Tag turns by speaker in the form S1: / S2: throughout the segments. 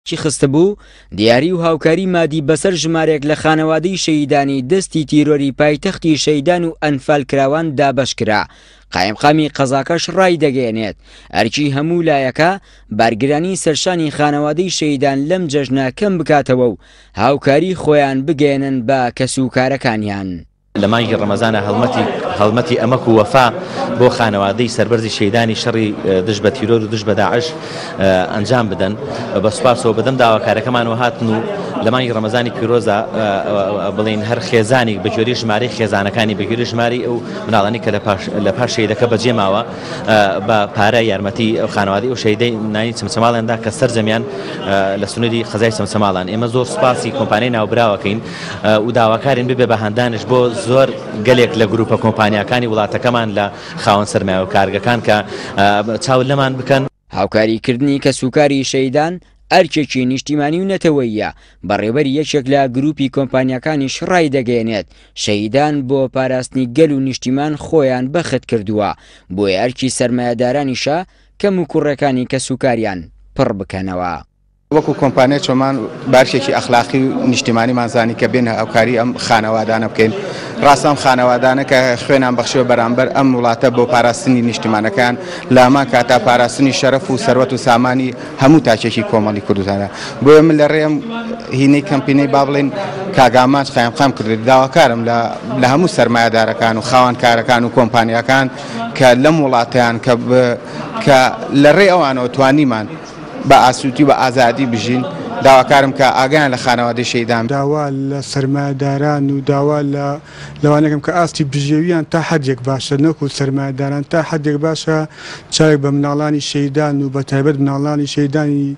S1: چی خستبوو دیاری و هاوکاری مادی بەسەر ژمارێک لە خانەوادەی شەهیدانی دەستی تیرۆری پایتەختی شەیدان و ئەنفال کراوان دابەشکرا. قایمقامی قەزاکەش ڕای دەگەێنێت ئەرکی هەموو لایەکە بارگرانی سەرشانی خانەوادەی شەیدان لەم جەژنە کەم بکاتەوە و هاوکاری خۆیان بگەێنن بە کەسوکارەکانیان.
S2: لە مانگی ڕەمەزانە هەڵمەتی ئەمەک و وەفا بۆ خانەوادەی سەربەرزی شەیدانی شەڕی دژ بە تیرۆر و دژ بە داعش ئەنجام بدەن. بە سوپاسەوە بدەم داواکارەکەمانەوە هاتن و لە مانگی ڕەمەزانی پیرۆزە بڵین هەر خێزانی بەگوێرەی ژمارەی خێزانەکانی بەگوێرەی ژماری ئەو مناڵانی کە لە پاش شەیدەکە بەجێ ماوە بە پارە یارمەتی ئەو خانەوادەی ئەو شەیدەی نانی چمچەماڵیاندا کە سەرجەمیان لە سنووری قەزای چمچەماڵان. ئێمە زۆر سوپاسی کۆمپانیای ناوبراوەکەین و داواکارین ببێ بە هەندانش بۆ زۆر گەلێک لە گروپە کۆمپانیەکانی وڵاتەکەمان لە خاوەن سەرمایە و کارگەکان کە چاو لەمان بکەن.
S1: هاوکاریکردنی کەسوکاری شەیدان ئەرکێکی نیشتیمانی و نەتەوەییە بەڕێوەری یەکێک لە گروپی کۆمپانیەکانیش ڕای دەگەێنێت شەیدان بۆ پاراستنی گەل و نیشتیمان خۆیان بەخت کردووە بۆیە ئەرکی سەرمایەدارانیشە کەم و کوڕەکانی کەسوکاریان پڕ بکەنەوە.
S3: وەکو کۆمپانیا چۆمان بارشێکی ئەخلاقی و نیشتیمانی زانی کە بێنە ئەوکاری ئەم خانەوادانە بکەین. ڕاستەم خانەوادانە کە خوێنان بەخشیوە بەرامبەر ئەم وڵاتە بۆ پاراستنی نیشتیمانەکان لامان کاتا پاراستنی شەرەف و سەروەت و سامانی هەموو تاکێکی کۆمەڵی کوردستانە. بۆیە من لە ڕێم هینەی کەمپینەی با بڵێن کاگامان قایمقام کرد داواکارم لە هەموو سەرمایەدارەکان و خاوەنکارەکان و کۆمپانیەکان کە لەم وڵاتیان کە لە ڕێ ئەوانەوە توانیمان بە ئاسووتی بە ئازادی بژین داواکارم کە ئاگیان لە خانەوادەی شەیدان
S4: داوا لە سەرمایەداران و داوا لەوانەکەم کە ئاستی بژێویان تا حەدێک باشە نەکو سەرمایەداران تا حەدێک باشە چاوێک بە مناڵانی شەیدان و بە تایبەت مناڵانی شەیدانی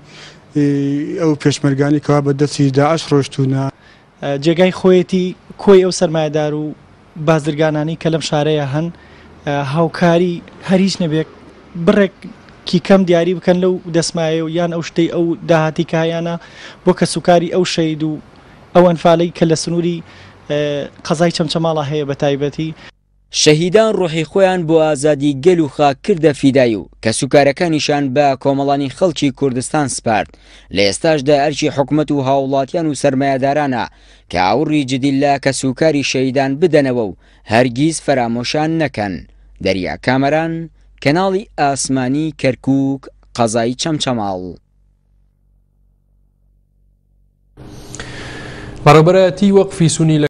S4: ئەو پێشمەرگانی کەوا بە دەستی داعش ڕۆشتوونە.
S5: جێگای خۆیەتی کۆی ئەو سەرمایەدار و بازرگانانی کە لەم شارەیە هەن هاوکاری هەریش نەبێت بڕێک کی کەم دیاری بکەن لەو دەسمایە و یان ئەو شتەی ئەو داهاتی کایانە بۆ کەسوکاری ئەو شەید و ئەو ئەنفالەی کە لە سنووری قەزای چەمچەماڵە هەیە بە تایبەتی.
S1: شەهیدان ڕۆحی خۆیان بۆ ئازادی گەل و خاک کردە فیدای و کەسوکارەکانیشان بە کۆمەڵانی خەڵکی کوردستان سپارد. لە ئێستاشدا ئەرکی حکومەت و هاوڵاتیان و سەرمایەدارانە کە ئاوڕی جدی لە کەسوکاری شەیدان بدەنەوە و هەرگیز فەرامۆشان نەکەن. دەریا کامەران، کەناڵی ئاسمانی کەرکووک، قەزای چەمچەماڵ.
S6: بەڕێوەبەرایەتی وەقفی سونی